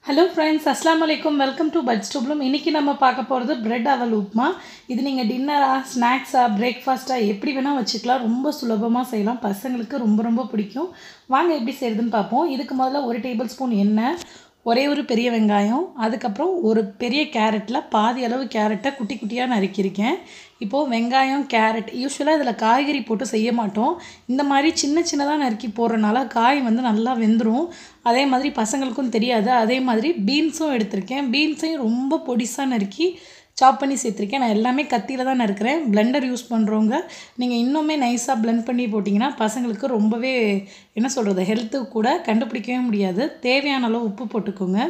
Hello friends, அஸ்ஸலாமு அலைக்கும். Welcome to buds to bloom. இன்றைக்கி நம்ம பார்க்க போகிறது பிரெட் அவல் உப்புமா. இது நீங்கள் டின்னரா, ஸ்நாக்ஸா, பிரேக்ஃபாஸ்ட்டாக எப்படி வேணால் வச்சுக்கலாம். ரொம்ப சுலபமாக செய்யலாம். பசங்களுக்கு ரொம்ப ரொம்ப பிடிக்கும். வாங்க எப்படி செய்கிறதுன்னு பார்ப்போம். இதுக்கு முதல்ல 1 டேபிள் ஸ்பூன் எண்ணெய், ஒரே ஒரு பெரிய வெங்காயம், அதுக்கப்புறம் ஒரு பெரிய கேரட்டில் பாதி அளவு கேரட்டை குட்டி குட்டியாக நறுக்கியிருக்கேன். இப்போது வெங்காயம், கேரட் யூஸ்வலாக இதில் காய்கறி போட்டு செய்ய மாட்டோம். இந்த மாதிரி சின்ன சின்னதாக நறுக்கி போடுறனால காய் வந்து நல்லா வெந்துடும். அதே மாதிரி பசங்களுக்கும் தெரியாது. அதே மாதிரி பீன்ஸும் எடுத்திருக்கேன். பீன்ஸையும் ரொம்ப பொடிசாக நறுக்கி சாப் பண்ணி சேர்த்துருக்கேன். நான் எல்லாமே கத்தியில் தான் நறுக்கிறேன். பிளெண்டர் யூஸ் பண்ணுறவங்க நீங்கள் இன்னுமே நைஸாக பிளெண்ட் பண்ணி போட்டிங்கன்னா பசங்களுக்கு ரொம்பவே என்ன சொல்கிறது, ஹெல்த்துக்கு கூட கண்டுபிடிக்கவே முடியாது. தேவையான அளவு உப்பு போட்டுக்கோங்க.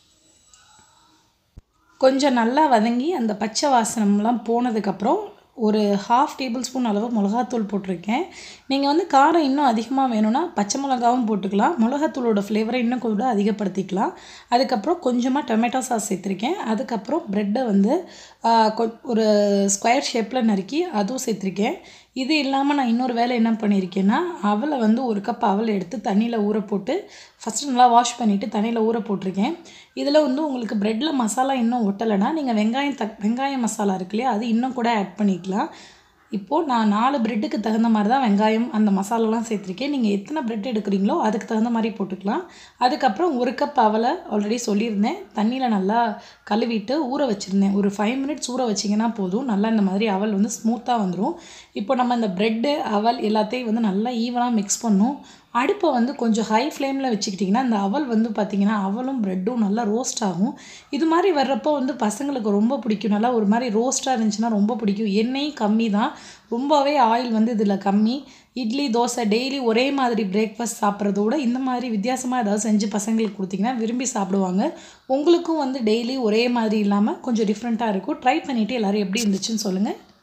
கொஞ்சம் நல்லா வதங்கி அந்த பச்சை வாசனம்லாம் போனதுக்கப்புறம் ஒரு 1/2 டேபிள் ஸ்பூன் அளவு மிளகாத்தூள் போட்டிருக்கேன். நீங்கள் வந்து காரம் இன்னும் அதிகமாக வேணும்னா பச்சை மிளகாவும் போட்டுக்கலாம். மிளகாத்தூளோட ஃப்ளேவரை இன்னும் கூட அதிகப்படுத்திக்கலாம். அதுக்கப்புறம் கொஞ்சமாக டொமேட்டோ சாஸ் சேர்த்துருக்கேன். அதுக்கப்புறம் ப்ரெட்டை வந்து ஒரு ஸ்கொயர் ஷேப்பில் நறுக்கி அதுவும் சேர்த்துருக்கேன். இது இல்லாமல் நான் இன்னொரு வேலை என்ன பண்ணியிருக்கேன்னா, அவலை வந்து 1 கப் அவலை எடுத்து தண்ணியில் ஊற போட்டு ஃபஸ்ட்டு நல்லா வாஷ் பண்ணிவிட்டு தண்ணியில் ஊற போட்டிருக்கேன். இதில் வந்து உங்களுக்கு ப்ரெட்டில் மசாலா இன்னும் ஒட்டலைன்னா நீங்கள் வெங்காய மசாலா இருக்கு இல்லையா, அது இன்னும் கூட ஆட் பண்ணிக்கலாம். இப்போது நான் 4 ப்ரெட்டுக்கு தகுந்த மாதிரி தான் வெங்காயம் அந்த மசாலாலாம் சேர்த்துருக்கேன். நீங்கள் எத்தனை ப்ரெட் எடுக்கிறீங்களோ அதுக்கு தகுந்த மாதிரி போட்டுக்கலாம். அதுக்கப்புறம் 1 கப் அவலை ஆல்ரெடி சொல்லியிருந்தேன், தண்ணியில் நல்லா கழுவிட்டு ஊற வச்சுருந்தேன். ஒரு 5 மினிட்ஸ் ஊற வச்சிங்கன்னா போதும். நல்லா இந்த மாதிரி அவல் வந்து ஸ்மூத்தாக வந்துடும். இப்போ நம்ம இந்த ப்ரெட்டு அவல் எல்லாத்தையும் வந்து நல்லா ஈவனாக மிக்ஸ் பண்ணணும். அடுப்பை வந்து கொஞ்சம் ஹை ஃப்ளேமில் வச்சுக்கிட்டிங்கன்னா இந்த அவல் வந்து பார்த்திங்கன்னா அவலும் ப்ரெட்டும் நல்லா ரோஸ்ட் ஆகும். இது மாதிரி வர்றப்போ வந்து பசங்களுக்கு ரொம்ப பிடிக்கும். நல்லா ஒரு மாதிரி ரோஸ்ட்டாக இருந்துச்சுன்னா ரொம்ப பிடிக்கும். எண்ணெயும் கம்மி தான், ரொம்பவே ஆயில் வந்து இதில் கம்மி. இட்லி, தோசை டெய்லி ஒரே மாதிரி பிரேக்ஃபாஸ்ட் சாப்பிட்றத விட இந்த மாதிரி வித்தியாசமாக ஏதாவது செஞ்சு பசங்களுக்கு கொடுத்திங்கன்னா விரும்பி சாப்பிடுவாங்க. உங்களுக்கும் வந்து டெய்லி ஒரே மாதிரி இல்லாமல் கொஞ்சம் டிஃப்ரெண்ட்டாக இருக்கும். ட்ரை பண்ணிவிட்டு எல்லோரும் எப்படி இருந்துச்சுன்னு சொல்லுங்கள்.